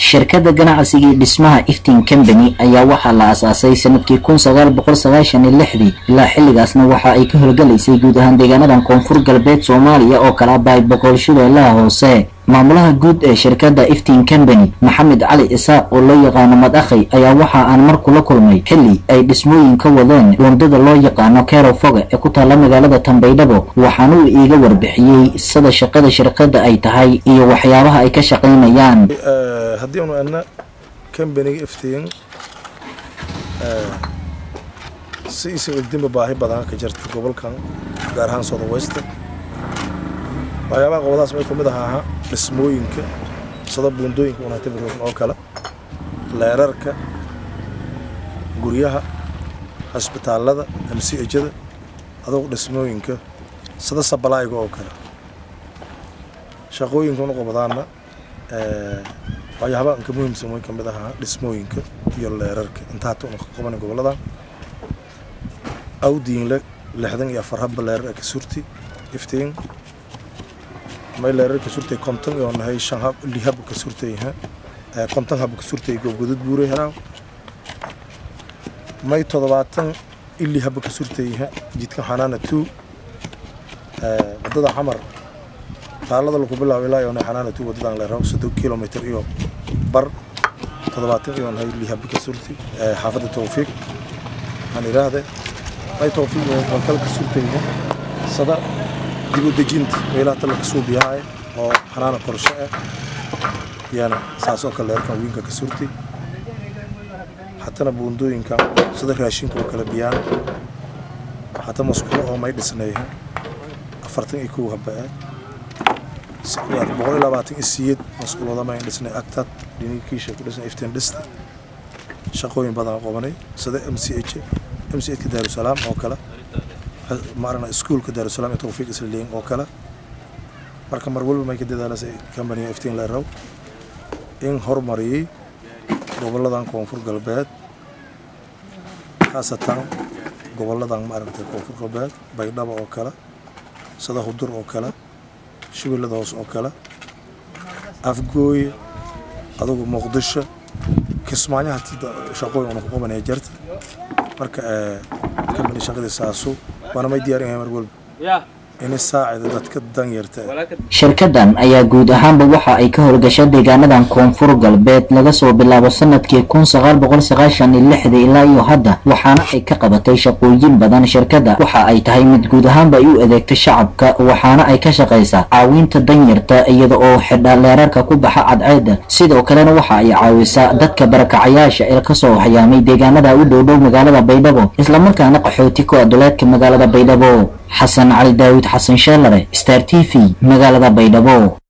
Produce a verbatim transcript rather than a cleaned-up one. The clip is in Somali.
shirkadda ganacsiga dhismaha Iftiin Company ayaa waxaa la aasaasay sanadkii kun sagaal boqol sagaashan iyo lix ilaa xilligaasna waxa ay ka howlgalaysay guud ahaan deegaanada Koonfur Galbeed Soomaaliya oo kala baay boqol Shabeellaha Hoose. maamulaha guud ee shirkadda Iftiin Company Maxamed Cali Isaaq oo loo yaqaan Madakhay ayaa waxa aan mar kula kulmay xilli ay dhismooyin ka wadeen wadada loo yaqaan Kero Foga ee ku taala magaalada Tanbaydhabo waxaana uu iiga warbixiyay sida shaqada shirkadda ay tahay iyo waxyaabaha ay ka shaqeynayaan. haddii aanu ana company Iftiin ee si isoo idinba baahi badan ka jirta gobolkan gaar ahaan South West waxyaabaha qowdaas way kumid ahaa dhismooyinka sida buundooyinka una tabarucan oo kala leerarka guryaha isbitaalada M C H-da adoo dhismooyinka sida sabalaayga oo kala shaqooyinka una qowdaana ee waxyaabaha ka muhiimsan way kamid ahaa dhismooyinka iyo leerarka inta taa una qabanay gobolada awdiin la lixdan iyo afar hab leerar ka surti Iftiin ما يلرك كسرتي كونتن يوم هاي شهاب اللي هب كسرتي ها كونتن هب كسرتي جو جدود بوري هنا ما يتضبطن اللي هب كسرتي ها جيت كحنانة تو ضد حمر تعال ضل قبل ولا يوم حنانة تو ضد على رأس ستة كيلومتر يوم بر تضبطن يوم هاي اللي هب كسرتي حافظ التوفيق يعني هذا ما يتوفيق كل كسرتي ها صدق ديبو دجنت ويلا تلك سوب ياي أو حنانا قرشة يعني ساسو كله يركب وينك كسرتي حتى نبوندو إنك صدق راشين كل كلا بيان حتى مسكوا أو ما يدسناها أفرتين يكوا هباء يعني بقول لا بعتين السيد مسكوا هذا ما يدسنا أكتر ديني كيشة كلسنا إفتين لست شقوين بدنا قومني صدق M C H M C H كدار السلام أو كلا معنا سكول كدار السلام توفيق إسرائيليين وكلا مركب مربول ما يكدي ذا لسه كمبني إفتين للرو إن هرمري قبل دان كونفور قلبات خاصة قبل دان معنا كونفور قلبات بيداب وكلا صدا خضر وكلا شبيل دوس وكلا أفجوي هذا مقدسة كسمانية هتي شقوي أنا قوم أنا جرت مركب كمبني شغل ساسو وأنا ما يدير إيه مرقول إن الساعة إذا تكدن يرتاح shirkaddan ayaa guud ahaanba waxa ay ka howlgashay deegaanadan Koonfur Galbeed laga soo bilaabo sanadkii kun sagaal boqol sagaashan iyo lix ilaa iyo hadda waxaana ay ka qabatay shaqooyin badan shirkadda waxa ay tahay mid guud ahaanba ay u adeegto shacabka waxaana ay ka shaqeysaa caawinta danyarta iyada oo xidha leerarka ku baxa cadceeda sidoo kalena waxa ay caawisaa dadka barakacayaasha ee ka soo waxyaamay deegaanada u dhow dhow magaalada Baydhabo isla markaana qaxooti ku aduleedka magaalada Baydhabo Xasan Cali Daawud Xasan Sheelare Star T V magaalada Baydhabo.